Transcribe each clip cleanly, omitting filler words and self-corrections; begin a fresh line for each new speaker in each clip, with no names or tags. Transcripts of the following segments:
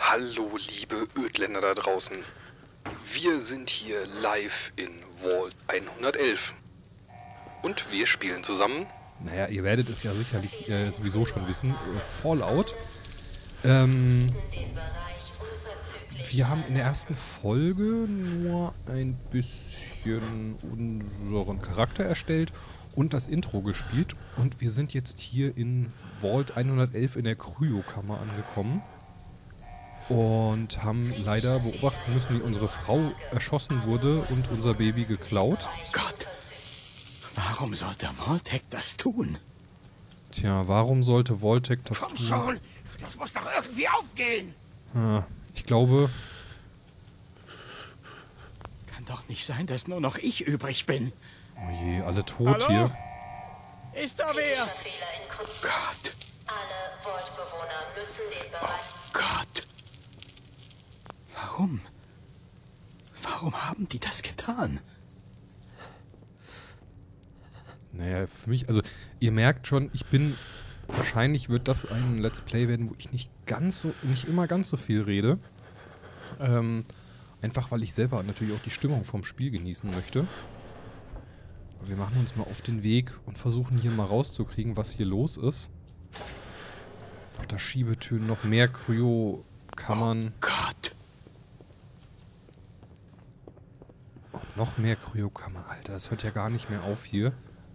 Hallo liebe Ödländer da draußen. Wir sind hier live in Vault 111. Und wir spielen zusammen.
Naja, ihr werdet es ja sicherlich sowieso schon wissen. Fallout. Wir haben in der ersten Folge nur ein bisschen unseren Charakter erstellt und das Intro gespielt. Und wir sind jetzt hier in Vault 111 in der Kryokammer angekommen. Und haben leider beobachten müssen, wie unsere Frau erschossen wurde und unser Baby geklaut.
Gott, warum sollte Vault-Tec das tun?
Tja, warum sollte Vault-Tec das tun?
Komm schon, das muss doch irgendwie aufgehen.
Ich glaube...
Kann doch nicht sein, dass nur noch ich übrig bin.
Oh je, alle tot
Hallo?
hier.
Ist da wer? Gott.
Alle Vault-Bewohner müssen den Bereich...
Oh Gott. Warum? Warum haben die das getan?
Naja, für mich, also ihr merkt schon, wahrscheinlich wird das ein Let's Play werden, wo ich nicht immer ganz so viel rede. Einfach weil ich selber natürlich auch die Stimmung vom Spiel genießen möchte. Aber wir machen uns mal auf den Weg und versuchen hier mal rauszukriegen, was hier los ist. Da Schiebetüren, noch mehr Kryokammern.
Oh Gott.
Noch mehr Kryokammern, Alter, das hört ja gar nicht mehr auf hier.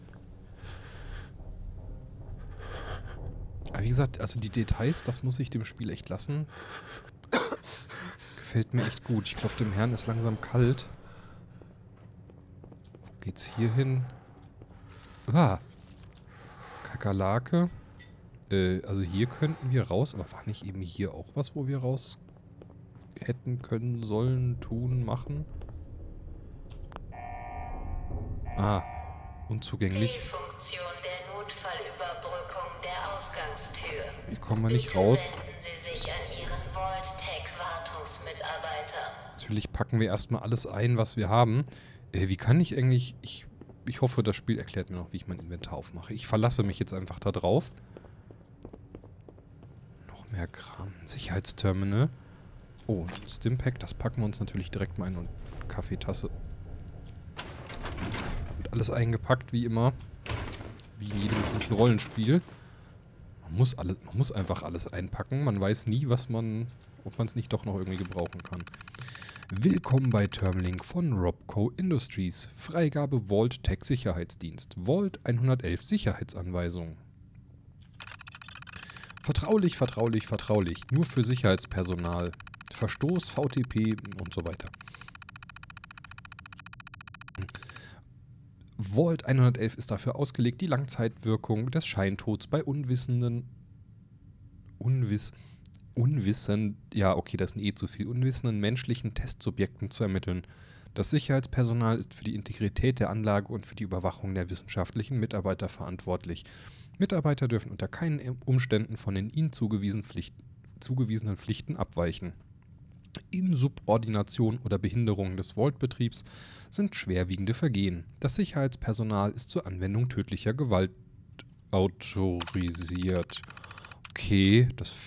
Aber wie gesagt, also die Details, das muss ich dem Spiel echt lassen. Gefällt mir echt gut. Ich glaube, dem Herrn ist langsam kalt. Wo geht's hier hin? Kakerlake. Also hier könnten wir raus, aber war nicht eben hier auch was, wo wir raus hätten können, sollen, tun, machen? Unzugänglich.
Funktion der Notfallüberbrückung der Ausgangstür.
Hier kommen wir nicht raus.
Wenden Sie sich an Ihren Vault-Tec-Wartungsmitarbeiter.
Natürlich packen wir erstmal alles ein, was wir haben. Wie kann ich eigentlich... Ich hoffe, das Spiel erklärt mir noch, wie ich mein Inventar aufmache. Ich verlasse mich jetzt einfach da drauf. Noch mehr Kram. Sicherheitsterminal. Oh, Stimpack, das packen wir uns natürlich direkt mal ein und Kaffeetasse. Da wird alles eingepackt, wie immer. Wie in jedem guten Rollenspiel. Man muss einfach alles einpacken. Man weiß nie, ob man es nicht doch noch irgendwie gebrauchen kann. Willkommen bei Terminlink von Robco Industries. Freigabe Vault-Tec Sicherheitsdienst. Vault 111 Sicherheitsanweisungen. Vertraulich, vertraulich, vertraulich. Nur für Sicherheitspersonal. Verstoß, VTP und so weiter. Vault 111 ist dafür ausgelegt, die Langzeitwirkung des Scheintods bei unwissenden menschlichen Testsubjekten zu ermitteln. Das Sicherheitspersonal ist für die Integrität der Anlage und für die Überwachung der wissenschaftlichen Mitarbeiter verantwortlich. Mitarbeiter dürfen unter keinen Umständen von den ihnen zugewiesenen Pflichten abweichen. Insubordination oder Behinderung des Vault-Betriebs sind schwerwiegende Vergehen. Das Sicherheitspersonal ist zur Anwendung tödlicher Gewalt autorisiert. Okay,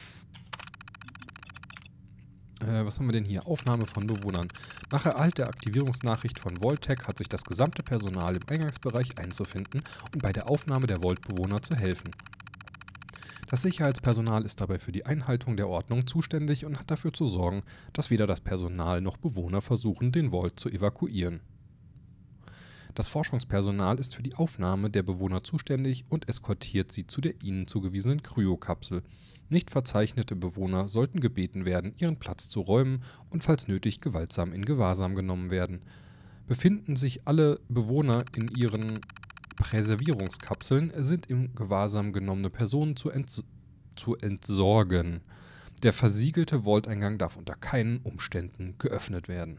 was haben wir denn hier? Aufnahme von Bewohnern. Nach Erhalt der Aktivierungsnachricht von Vault-Tec hat sich das gesamte Personal im Eingangsbereich einzufinden und bei der Aufnahme der Vault-Bewohner zu helfen. Das Sicherheitspersonal ist dabei für die Einhaltung der Ordnung zuständig und hat dafür zu sorgen, dass weder das Personal noch Bewohner versuchen, den Vault zu evakuieren. Das Forschungspersonal ist für die Aufnahme der Bewohner zuständig und eskortiert sie zu der ihnen zugewiesenen Kryokapsel. Nicht verzeichnete Bewohner sollten gebeten werden, ihren Platz zu räumen und falls nötig gewaltsam in Gewahrsam genommen werden. Befinden sich alle Bewohner in ihren Präservierungskapseln, sind im Gewahrsam genommene Personen zu entsorgen. Der versiegelte Vault-Eingang darf unter keinen Umständen geöffnet werden.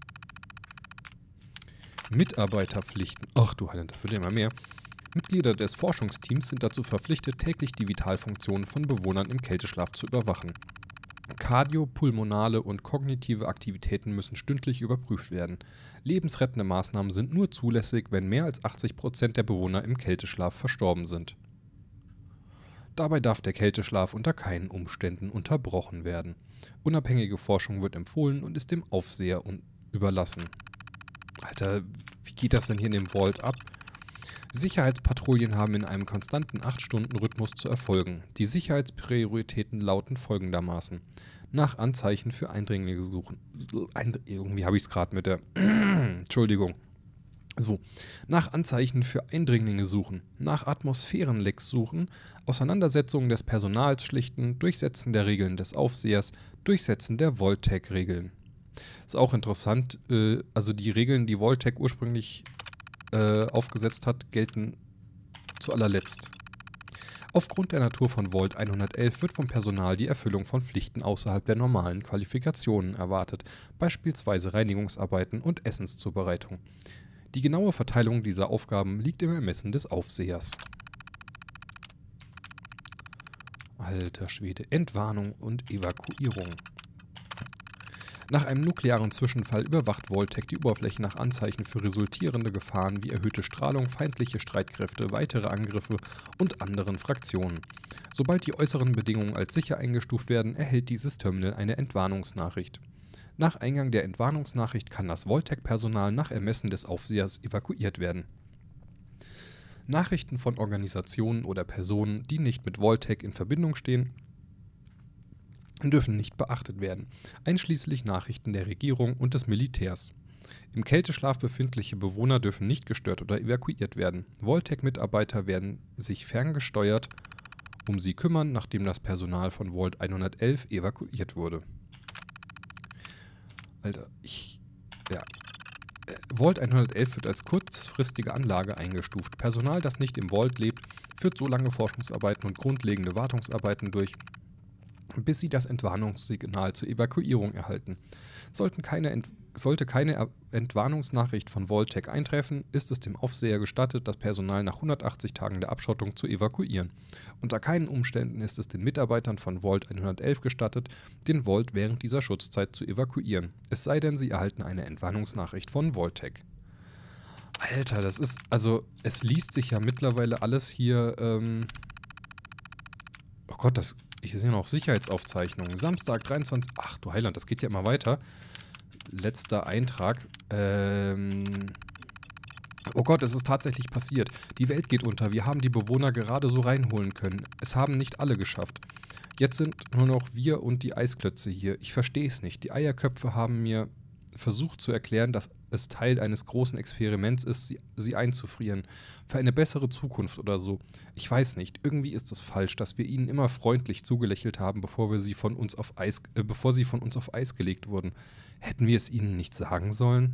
Mitarbeiterpflichten. Ach du Heiland, da wird immer mehr. Mitglieder des Forschungsteams sind dazu verpflichtet, täglich die Vitalfunktionen von Bewohnern im Kälteschlaf zu überwachen. Kardiopulmonale und kognitive Aktivitäten müssen stündlich überprüft werden. Lebensrettende Maßnahmen sind nur zulässig, wenn mehr als 80% der Bewohner im Kälteschlaf verstorben sind. Dabei darf der Kälteschlaf unter keinen Umständen unterbrochen werden. Unabhängige Forschung wird empfohlen und ist dem Aufseher überlassen. Alter, wie geht das denn hier in dem Vault ab? Sicherheitspatrouillen haben in einem konstanten 8-Stunden-Rhythmus zu erfolgen. Die Sicherheitsprioritäten lauten folgendermaßen. Nach Anzeichen für Eindringlinge suchen. Irgendwie habe ich es gerade mit der... Entschuldigung. So. Nach Anzeichen für Eindringlinge suchen. Nach Atmosphärenlecks suchen. Auseinandersetzungen des Personals schlichten. Durchsetzen der Regeln des Aufsehers. Durchsetzen der Vault-Tech-Regeln. Ist auch interessant. Also die Regeln, die Vault-Tech ursprünglich aufgesetzt hat, gelten zu allerletzt. Aufgrund der Natur von Vault 111 wird vom Personal die Erfüllung von Pflichten außerhalb der normalen Qualifikationen erwartet, beispielsweise Reinigungsarbeiten und Essenszubereitung. Die genaue Verteilung dieser Aufgaben liegt im Ermessen des Aufsehers. Alter Schwede. Entwarnung und Evakuierung. Nach einem nuklearen Zwischenfall überwacht Vault-Tech die Oberfläche nach Anzeichen für resultierende Gefahren wie erhöhte Strahlung, feindliche Streitkräfte, weitere Angriffe und anderen Fraktionen. Sobald die äußeren Bedingungen als sicher eingestuft werden, erhält dieses Terminal eine Entwarnungsnachricht. Nach Eingang der Entwarnungsnachricht kann das Vault-Tech-Personal nach Ermessen des Aufsehers evakuiert werden. Nachrichten von Organisationen oder Personen, die nicht mit Vault-Tech in Verbindung stehen, dürfen nicht beachtet werden, einschließlich Nachrichten der Regierung und des Militärs. Im Kälteschlaf befindliche Bewohner dürfen nicht gestört oder evakuiert werden. Vault-Tech-Mitarbeiter werden sich ferngesteuert um sie kümmern, nachdem das Personal von Vault 111 evakuiert wurde. Alter, Vault 111 wird als kurzfristige Anlage eingestuft. Personal, das nicht im Vault lebt, führt so lange Forschungsarbeiten und grundlegende Wartungsarbeiten durch, bis sie das Entwarnungssignal zur Evakuierung erhalten. Sollte keine Entwarnungsnachricht von Vault-Tech eintreffen, ist es dem Aufseher gestattet, das Personal nach 180 Tagen der Abschottung zu evakuieren. Unter keinen Umständen ist es den Mitarbeitern von Vault 111 gestattet, den Vault während dieser Schutzzeit zu evakuieren. Es sei denn, sie erhalten eine Entwarnungsnachricht von Vault-Tech. Alter, das ist, also, es liest sich ja mittlerweile alles hier, oh Gott, hier sind ja noch Sicherheitsaufzeichnungen. Samstag, 23... Ach du Heiland, das geht ja immer weiter. Letzter Eintrag. Oh Gott, es ist tatsächlich passiert. Die Welt geht unter. Wir haben die Bewohner gerade so reinholen können. Es haben nicht alle geschafft. Jetzt sind nur noch wir und die Eisklötze hier. Ich verstehe es nicht. Die Eierköpfe haben mir versucht zu erklären, dass es Teil eines großen Experiments ist, sie einzufrieren. Für eine bessere Zukunft oder so. Ich weiß nicht. Irgendwie ist es falsch, dass wir ihnen immer freundlich zugelächelt haben, bevor sie von uns auf Eis gelegt wurden. Hätten wir es ihnen nicht sagen sollen?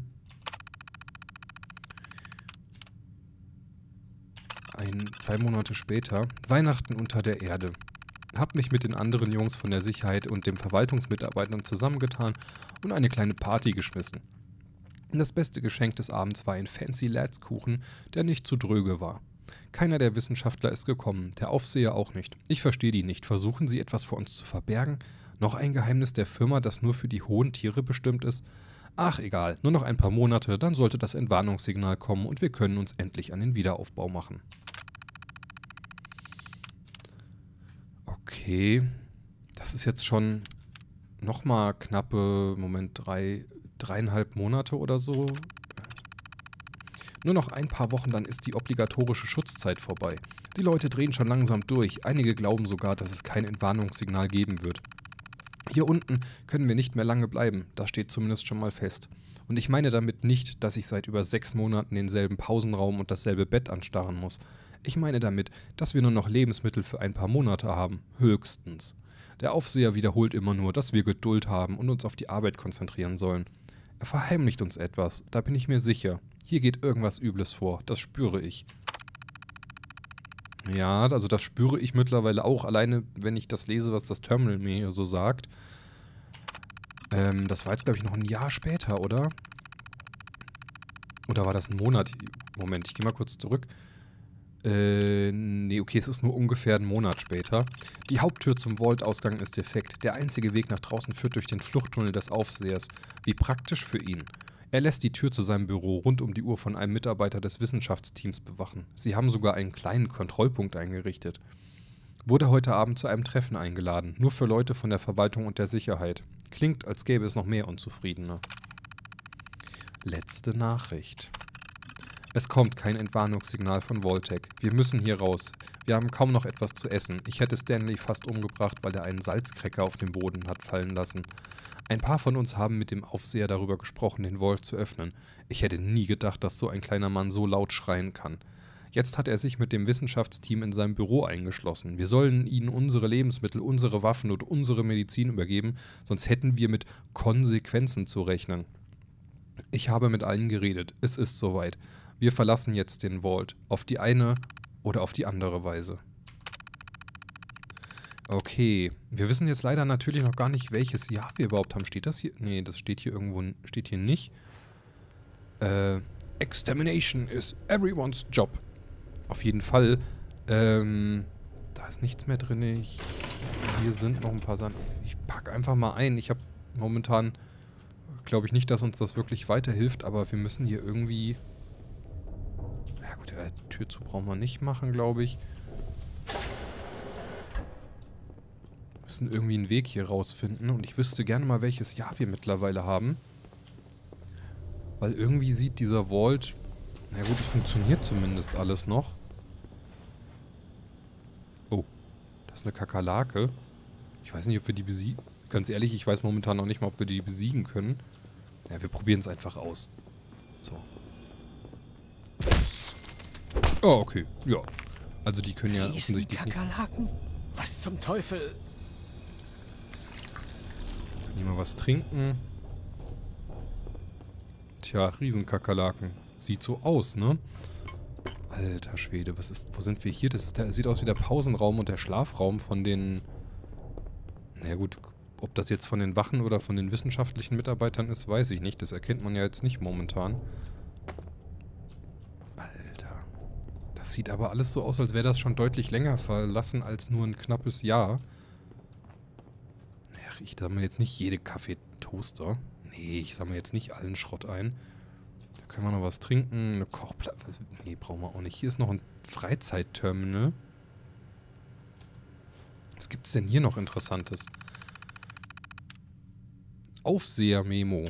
2 Monate später. Weihnachten unter der Erde. Hab mich mit den anderen Jungs von der Sicherheit und den Verwaltungsmitarbeitern zusammengetan und eine kleine Party geschmissen. Das beste Geschenk des Abends war ein fancy Ladskuchen, der nicht zu dröge war. Keiner der Wissenschaftler ist gekommen, der Aufseher auch nicht. Ich verstehe die nicht. Versuchen sie etwas vor uns zu verbergen? Noch ein Geheimnis der Firma, das nur für die hohen Tiere bestimmt ist? Ach egal, nur noch ein paar Monate, dann sollte das Entwarnungssignal kommen und wir können uns endlich an den Wiederaufbau machen. Okay, das ist jetzt schon nochmal knappe, 3,5 Monate oder so. Nur noch ein paar Wochen, dann ist die obligatorische Schutzzeit vorbei. Die Leute drehen schon langsam durch. Einige glauben sogar, dass es kein Entwarnungssignal geben wird. Hier unten können wir nicht mehr lange bleiben. Das steht zumindest schon mal fest. Und ich meine damit nicht, dass ich seit über 6 Monaten denselben Pausenraum und dasselbe Bett anstarren muss. Ich meine damit, dass wir nur noch Lebensmittel für ein paar Monate haben. Höchstens. Der Aufseher wiederholt immer nur, dass wir Geduld haben und uns auf die Arbeit konzentrieren sollen. Er verheimlicht uns etwas, da bin ich mir sicher. Hier geht irgendwas Übles vor, das spüre ich. Ja, also das spüre ich mittlerweile auch, alleine wenn ich das lese, was das Terminal mir hier so sagt. Das war jetzt, glaube ich, noch ein Jahr später, oder? Oder war das ein Monat? Moment, ich gehe mal kurz zurück. Nee, okay, es ist nur ungefähr einen Monat später. Die Haupttür zum Vault-Ausgang ist defekt. Der einzige Weg nach draußen führt durch den Fluchttunnel des Aufsehers. Wie praktisch für ihn. Er lässt die Tür zu seinem Büro rund um die Uhr von einem Mitarbeiter des Wissenschaftsteams bewachen. Sie haben sogar einen kleinen Kontrollpunkt eingerichtet. Wurde heute Abend zu einem Treffen eingeladen. Nur für Leute von der Verwaltung und der Sicherheit. Klingt, als gäbe es noch mehr Unzufriedene. Letzte Nachricht. Es kommt kein Entwarnungssignal von Vault-Tec. Wir müssen hier raus. Wir haben kaum noch etwas zu essen. Ich hätte Stanley fast umgebracht, weil er einen Salzcracker auf den Boden hat fallen lassen. Ein paar von uns haben mit dem Aufseher darüber gesprochen, den Vault zu öffnen. Ich hätte nie gedacht, dass so ein kleiner Mann so laut schreien kann. Jetzt hat er sich mit dem Wissenschaftsteam in seinem Büro eingeschlossen. Wir sollen ihnen unsere Lebensmittel, unsere Waffen und unsere Medizin übergeben, sonst hätten wir mit Konsequenzen zu rechnen. Ich habe mit allen geredet. Es ist soweit. Wir verlassen jetzt den Vault. Auf die eine oder auf die andere Weise. Okay. Wir wissen jetzt leider natürlich noch gar nicht, welches Jahr wir überhaupt haben. Steht das hier? Nee, das steht hier irgendwo. Steht hier nicht. Extermination is everyone's job. Auf jeden Fall. Da ist nichts mehr drin. Hier sind noch ein paar Sachen. Ich packe einfach mal ein. Ich habe momentan, glaube ich nicht, dass uns das wirklich weiterhilft, aber wir müssen hier irgendwie... Ja gut, Tür zu brauchen wir nicht machen, glaube ich. Wir müssen irgendwie einen Weg hier rausfinden und ich wüsste gerne mal, welches Jahr wir mittlerweile haben. Weil irgendwie sieht dieser Vault... Na gut, es funktioniert zumindest alles noch. Oh, das ist eine Kakerlake. Ich weiß nicht, ob wir die besiegen... Ganz ehrlich, ich weiß momentan noch nicht mal, ob wir die besiegen können. Ja, wir probieren es einfach aus. So. Oh, okay. Ja. Also die können ja offensichtlich nicht...
Kakerlaken? Was zum Teufel?
Können die mal was trinken? Tja, Riesenkakerlaken. Sieht so aus, ne? Alter Schwede, was ist... Wo sind wir hier? Das sieht aus wie der Pausenraum und der Schlafraum von den... Na gut, ob das jetzt von den Wachen oder von den wissenschaftlichen Mitarbeitern ist, weiß ich nicht. Das erkennt man ja jetzt nicht momentan. Alter. Das sieht aber alles so aus, als wäre das schon deutlich länger verlassen als nur ein knappes Jahr. Naja, ich sammle jetzt nicht jede Kaffeetoaster. Nee, ich sammle jetzt nicht allen Schrott ein. Da können wir noch was trinken. Eine Kochplatte. Nee, brauchen wir auch nicht. Hier ist noch ein Freizeitterminal. Was gibt es denn hier noch Interessantes? Aufseher-Memo.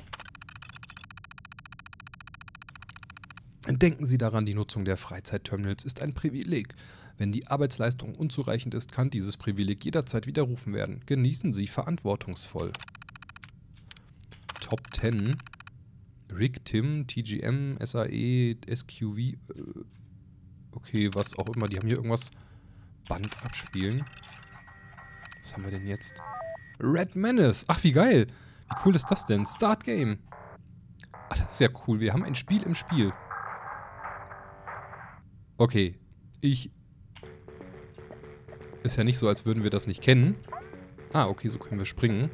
Denken Sie daran, die Nutzung der Freizeitterminals ist ein Privileg. Wenn die Arbeitsleistung unzureichend ist, kann dieses Privileg jederzeit widerrufen werden. Genießen Sie verantwortungsvoll. Top 10. Rick, Tim, TGM, SAE, SQV. Okay, was auch immer. Die haben hier irgendwas. Band abspielen. Was haben wir denn jetzt? Red Menace. Ach, wie geil. Wie cool ist das denn? Start Game. Ach, das ist ja cool. Wir haben ein Spiel im Spiel. Okay. Ist ja nicht so, als würden wir das nicht kennen. Ah, okay, so können wir springen.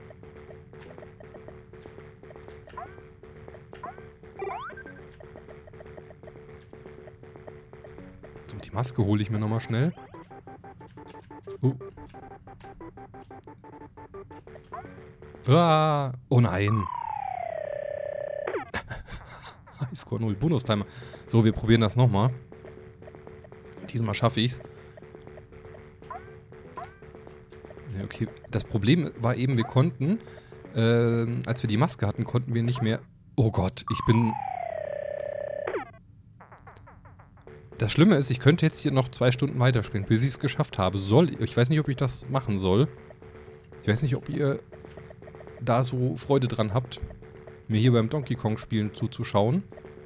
So, die Maske hole ich mir nochmal schnell. Ah, oh nein. Highscore 0, Bonustimer. So, wir probieren das nochmal. Diesmal schaffe ich's. Ja, okay. Das Problem war eben, wir konnten, als wir die Maske hatten, konnten wir nicht mehr... Oh Gott, ich bin... Das Schlimme ist, ich könnte jetzt hier noch 2 Stunden weiterspielen, bis ich es geschafft habe. Ich weiß nicht, ob ich das machen soll. Ich weiß nicht, ob ihr da so Freude dran habt, mir hier beim Donkey Kong Spielen zuzuschauen.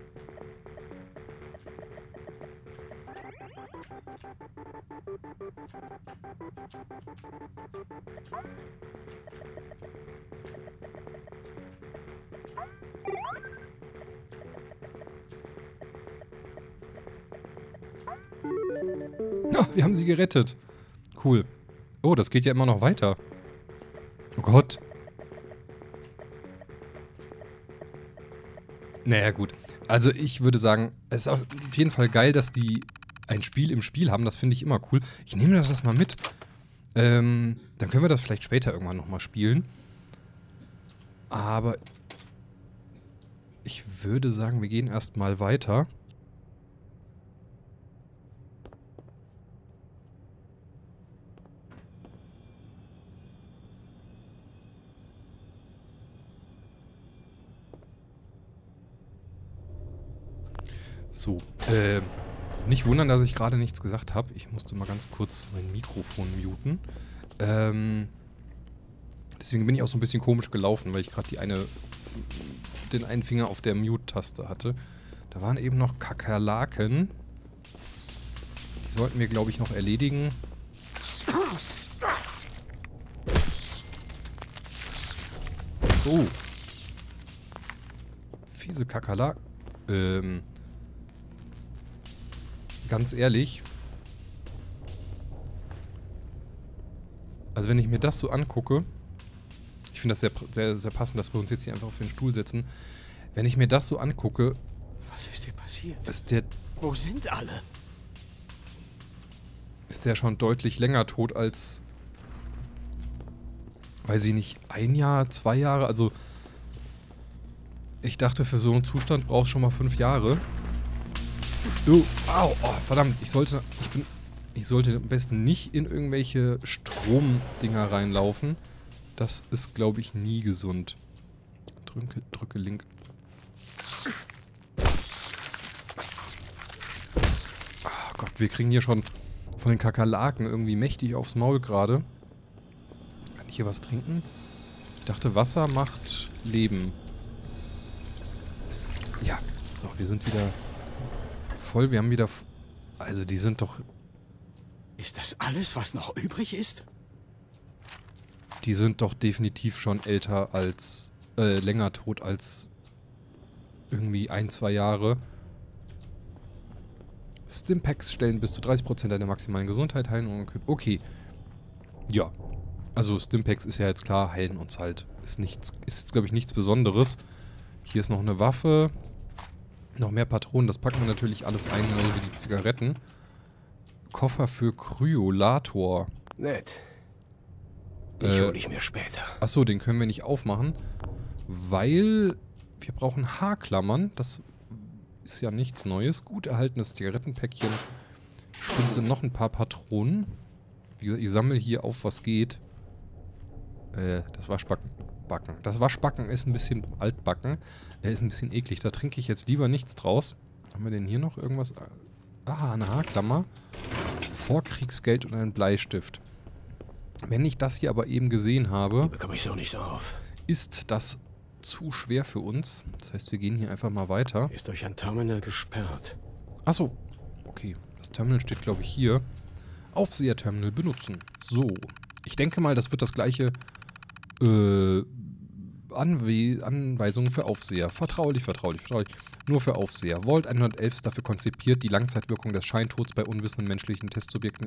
Ja, wir haben sie gerettet. Cool. Oh, das geht ja immer noch weiter. Oh Gott. Naja, gut. Also ich würde sagen, es ist auf jeden Fall geil, dass die ein Spiel im Spiel haben. Das finde ich immer cool. Ich nehme das mal mit. Dann können wir das vielleicht später irgendwann nochmal spielen. Aber ich würde sagen, wir gehen erstmal weiter. So, nicht wundern, dass ich gerade nichts gesagt habe. Ich musste mal ganz kurz mein Mikrofon muten. Deswegen bin ich auch so ein bisschen komisch gelaufen, weil ich gerade den einen Finger auf der Mute-Taste hatte. Da waren eben noch Kakerlaken. Die sollten wir, glaube ich, noch erledigen. Oh. Fiese Kakerlaken. Ganz ehrlich. Also wenn ich mir das so angucke, ich finde das sehr, sehr, sehr passend, dass wir uns jetzt hier einfach auf den Stuhl setzen. Wenn ich mir das so angucke,
Was ist dir passiert?
ist
Wo sind alle?
der schon deutlich länger tot als, weiß ich nicht, 1 Jahr, 2 Jahre. Also ich dachte, für so einen Zustand brauchst du schon mal 5 Jahre. Au, oh, verdammt, ich sollte am besten nicht in irgendwelche Stromdinger reinlaufen. Das ist, glaube ich, nie gesund. Drücke Link. Oh Gott, wir kriegen hier schon von den Kakerlaken irgendwie mächtig aufs Maul gerade. Kann ich hier was trinken? Ich dachte, Wasser macht Leben. Ja, so, wir sind wieder voll. Wir haben wieder... Also, die sind doch...
Ist das alles, was noch übrig ist?
Die sind doch definitiv schon älter als... länger tot als... irgendwie 1, 2 Jahre. Stimpaks stellen bis zu 30% deiner maximalen Gesundheit heilen und... Okay. Ja. Also, Stimpaks ist ja jetzt klar, heilen uns halt. Ist jetzt, glaube ich, nichts Besonderes. Hier ist noch eine Waffe. Noch mehr Patronen. Das packen wir natürlich alles ein, genauso wie die Zigaretten. Koffer für Kryolator.
Nett. Die hole ich mir später.
Achso, den können wir nicht aufmachen, weil wir brauchen Haarklammern. Das ist ja nichts Neues. Gut erhaltenes Zigarettenpäckchen. Stimmt, sind noch ein paar Patronen. Wie gesagt, ich sammle hier auf, was geht. Das Waschbacken. Das Waschbacken ist ein bisschen altbacken. Ist ein bisschen eklig. Da trinke ich jetzt lieber nichts draus. Haben wir denn hier noch irgendwas? Ah, eine Haarklammer. Vorkriegsgeld und ein Bleistift. Wenn ich das hier aber eben gesehen habe,
Bekomme ich so nicht auf.
ist das zu schwer für uns. Das heißt, wir gehen hier einfach mal weiter.
Ist durch ein Terminal gesperrt.
Achso. Okay. Das Terminal steht, glaube ich, hier. Aufseher-Terminal benutzen. So. Ich denke mal, das wird das gleiche Anweisungen für Aufseher. Vertraulich. Nur für Aufseher. Vault 111 ist dafür konzipiert, die Langzeitwirkung des Scheintods bei unwissenden menschlichen Testsubjekten...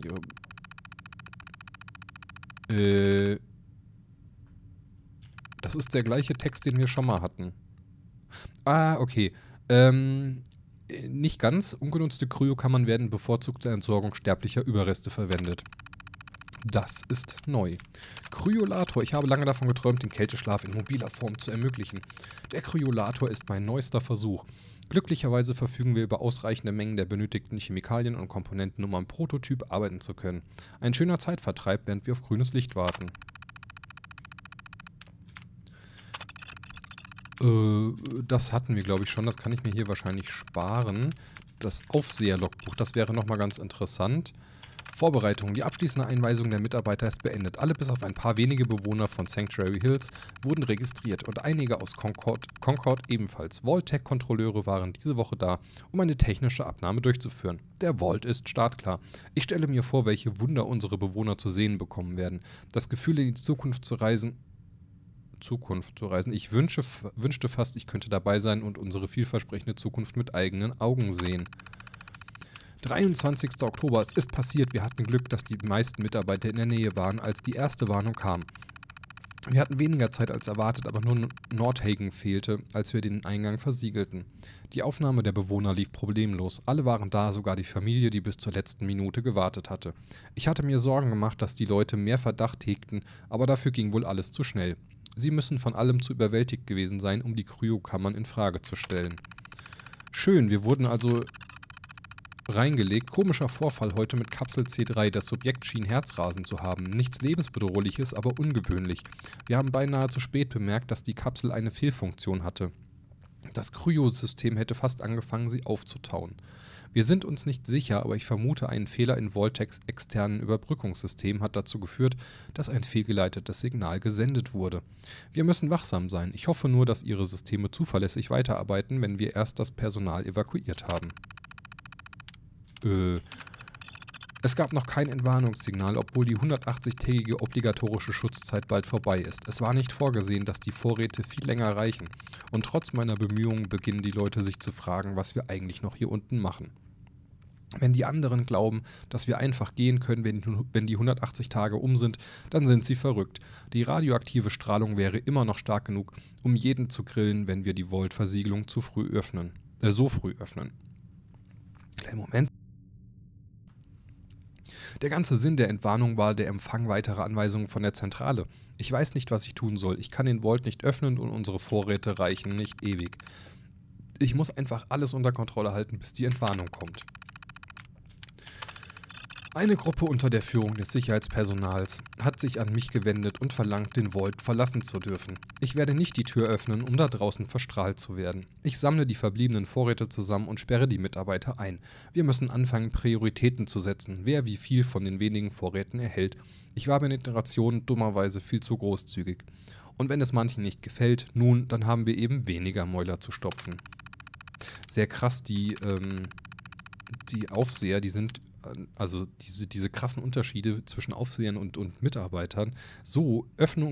Das ist der gleiche Text, den wir schon mal hatten. Ah, okay. Nicht ganz. Ungenutzte Kryokammern werden bevorzugt zur Entsorgung sterblicher Überreste verwendet. Das ist neu. Kryolator. Ich habe lange davon geträumt, den Kälteschlaf in mobiler Form zu ermöglichen. Der Kryolator ist mein neuester Versuch. Glücklicherweise verfügen wir über ausreichende Mengen der benötigten Chemikalien und Komponenten, um am Prototyp arbeiten zu können. Ein schöner Zeitvertreib, während wir auf grünes Licht warten. Das hatten wir, glaube ich, schon. Das kann ich mir hier wahrscheinlich sparen. Das Aufseher-Logbuch, das wäre nochmal ganz interessant. Vorbereitung. Die abschließende Einweisung der Mitarbeiter ist beendet. Alle bis auf ein paar wenige Bewohner von Sanctuary Hills wurden registriert und einige aus Concord ebenfalls. Vault-Tech-Kontrolleure waren diese Woche da, um eine technische Abnahme durchzuführen. Der Vault ist startklar. Ich stelle mir vor, welche Wunder unsere Bewohner zu sehen bekommen werden. Das Gefühl, in die Zukunft zu reisen. Ich wünschte fast, ich könnte dabei sein und unsere vielversprechende Zukunft mit eigenen Augen sehen. 23. Oktober, es ist passiert. Wir hatten Glück, dass die meisten Mitarbeiter in der Nähe waren, als die erste Warnung kam. Wir hatten weniger Zeit als erwartet, aber nur Nordhagen fehlte, als wir den Eingang versiegelten. Die Aufnahme der Bewohner lief problemlos. Alle waren da, sogar die Familie, die bis zur letzten Minute gewartet hatte. Ich hatte mir Sorgen gemacht, dass die Leute mehr Verdacht hegten, aber dafür ging wohl alles zu schnell. Sie müssen von allem zu überwältigt gewesen sein, um die Kryokammern in Frage zu stellen. Schön, wir wurden also reingelegt. Komischer Vorfall heute mit Kapsel C3. Das Subjekt schien Herzrasen zu haben. Nichts Lebensbedrohliches, aber ungewöhnlich. Wir haben beinahe zu spät bemerkt, dass die Kapsel eine Fehlfunktion hatte. Das Kryosystem hätte fast angefangen, sie aufzutauen. Wir sind uns nicht sicher, aber ich vermute, ein Fehler in Vault-Techs externen Überbrückungssystem hat dazu geführt, dass ein fehlgeleitetes Signal gesendet wurde. Wir müssen wachsam sein. Ich hoffe nur, dass Ihre Systeme zuverlässig weiterarbeiten, wenn wir erst das Personal evakuiert haben. Es gab noch kein Entwarnungssignal, obwohl die 180-tägige obligatorische Schutzzeit bald vorbei ist. Es war nicht vorgesehen, dass die Vorräte viel länger reichen. Und trotz meiner Bemühungen beginnen die Leute sich zu fragen, was wir eigentlich noch hier unten machen. Wenn die anderen glauben, dass wir einfach gehen können, wenn die 180 Tage um sind, dann sind sie verrückt. Die radioaktive Strahlung wäre immer noch stark genug, um jeden zu grillen, wenn wir die Vault-Versiegelung so früh öffnen. Kleinen Moment. Der ganze Sinn der Entwarnung war der Empfang weiterer Anweisungen von der Zentrale. Ich weiß nicht, was ich tun soll. Ich kann den Vault nicht öffnen und unsere Vorräte reichen nicht ewig. Ich muss einfach alles unter Kontrolle halten, bis die Entwarnung kommt. Eine Gruppe unter der Führung des Sicherheitspersonals hat sich an mich gewendet und verlangt, den Vault verlassen zu dürfen. Ich werde nicht die Tür öffnen, um da draußen verstrahlt zu werden. Ich sammle die verbliebenen Vorräte zusammen und sperre die Mitarbeiter ein. Wir müssen anfangen, Prioritäten zu setzen, wer wie viel von den wenigen Vorräten erhält. Ich war bei den Rationen dummerweise viel zu großzügig. Und wenn es manchen nicht gefällt, nun, dann haben wir eben weniger Mäuler zu stopfen. Sehr krass, die Aufseher, die sind... Also diese krassen Unterschiede zwischen Aufsehern und Mitarbeitern. So,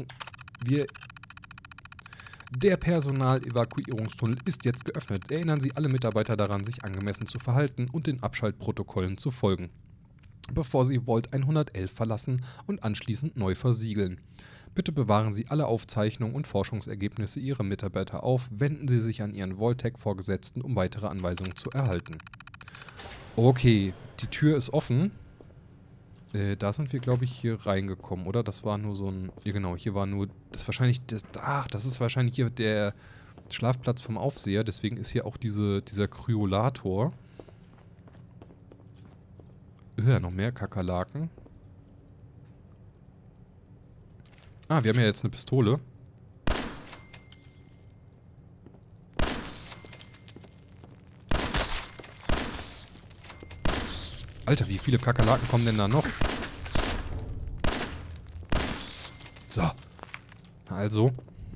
der Personalevakuierungstunnel ist jetzt geöffnet. Erinnern Sie alle Mitarbeiter daran, sich angemessen zu verhalten und den Abschaltprotokollen zu folgen, bevor Sie Vault 111 verlassen und anschließend neu versiegeln. Bitte bewahren Sie alle Aufzeichnungen und Forschungsergebnisse Ihrer Mitarbeiter auf. Wenden Sie sich an Ihren Vault-Tech-Vorgesetzten, um weitere Anweisungen zu erhalten. Okay, die Tür ist offen. Da sind wir, glaube ich, hier reingekommen, oder? Das war nur so ein... Ja, genau, hier war nur... Das ist wahrscheinlich... das ist wahrscheinlich hier der Schlafplatz vom Aufseher. Deswegen ist hier auch dieser Kryolator. Ja, noch mehr Kakerlaken. Ah, wir haben ja jetzt eine Pistole. Alter, wie viele Kakerlaken kommen denn da noch? So. Also.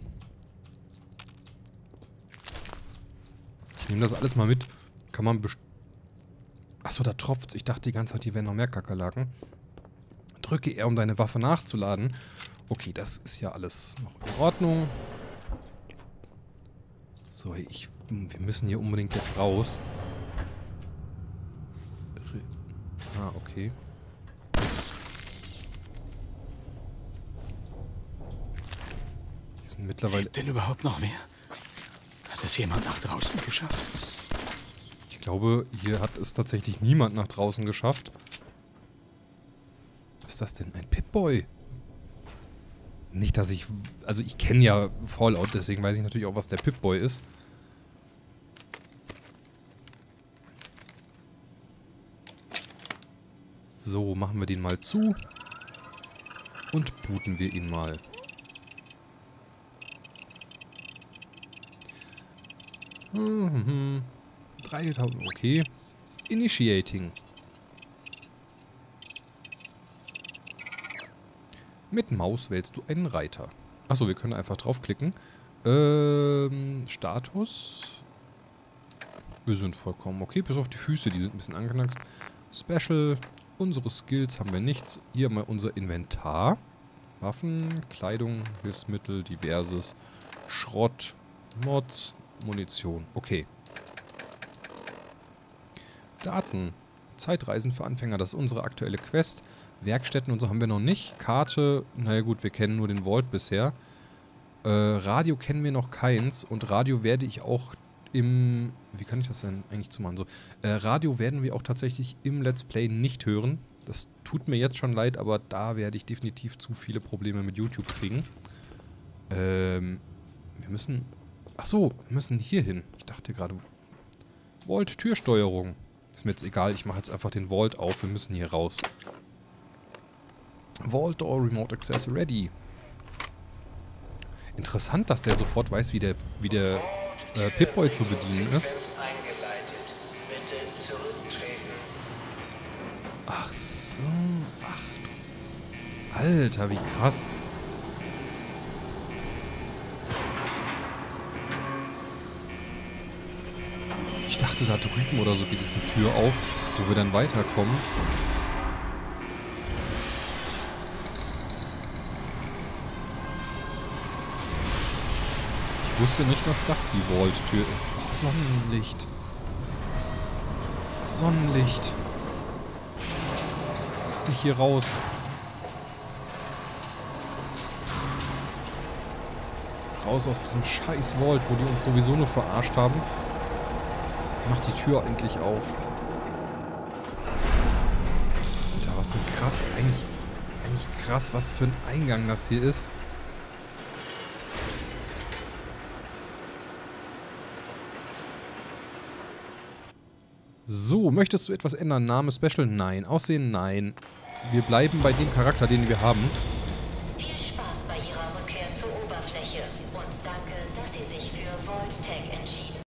Ich nehme das alles mal mit. Kann man Achso, da tropft's. Ich dachte die ganze Zeit, hier wären noch mehr Kakerlaken. Drücke R, um deine Waffe nachzuladen. Okay, das ist ja alles noch in Ordnung. So, wir müssen hier unbedingt jetzt raus. Ah, okay. Die sind mittlerweile...
Lebt denn überhaupt noch wer? Hat es jemand nach draußen geschafft?
Ich glaube, hier hat es tatsächlich niemand nach draußen geschafft. Was ist das denn? Ein Pip-Boy? Nicht, dass ich... Also ich kenne ja Fallout, deswegen weiß ich natürlich auch, was der Pip-Boy ist. So, machen wir den mal zu. Und booten wir ihn mal. Mhm. 3000, okay. Initiating. Mit Maus wählst du einen Reiter. Achso, wir können einfach draufklicken. Status. Wir sind vollkommen okay, bis auf die Füße, die sind ein bisschen angeknackst. Special. Unsere Skills haben wir nichts. Hier mal unser Inventar. Waffen, Kleidung, Hilfsmittel, diverses. Schrott, Mods, Munition. Okay. Daten. Zeitreisen für Anfänger, das ist unsere aktuelle Quest. Werkstätten und so haben wir noch nicht. Karte, naja gut, wir kennen nur den Vault bisher. Radio kennen wir noch keins. Und Radio werde ich auch im... Wie kann ich das denn eigentlich zu machen? So, Radio werden wir auch tatsächlich im Let's Play nicht hören. Das tut mir jetzt schon leid, aber da werde ich definitiv zu viele Probleme mit YouTube kriegen. Wir müssen... Ach so, wir müssen hier hin. Ich dachte gerade... Vault, Türsteuerung. Ist mir jetzt egal, ich mache jetzt einfach den Vault auf. Wir müssen hier raus. Vault Door Remote Access ready. Interessant, dass der sofort weiß, wie der Pip-Boy zu bedienen ist.
Eingeleitet. Bitte zurücktreten.
Ach so. Ach. Alter, wie krass. Ich dachte, da drüben oder so geht jetzt eine Tür auf, wo wir dann weiterkommen. Ich wusste nicht, dass das die Vault-Tür ist. Oh, Sonnenlicht. Sonnenlicht. Lass mich hier raus. Raus aus diesem scheiß Vault, wo die uns sowieso nur verarscht haben. Mach die Tür endlich auf. Alter, was ein krass. Eigentlich krass, was für ein Eingang das hier ist. So, möchtest du etwas ändern? Name, Special? Nein. Aussehen? Nein. Wir bleiben bei dem Charakter, den wir haben.